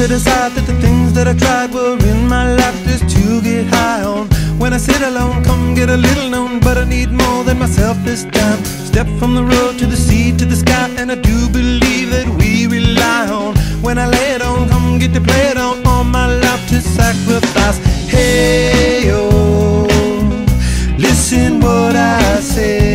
to decide that the things that I tried were in my life just to get high on. When I sit alone, come get a little known, but I need more than myself this time. Step from the road to the sea to the sky, and I do believe that we rely on. When I lay it on, come get to play it on, all my life to sacrifice. Hey, oh, listen what I say.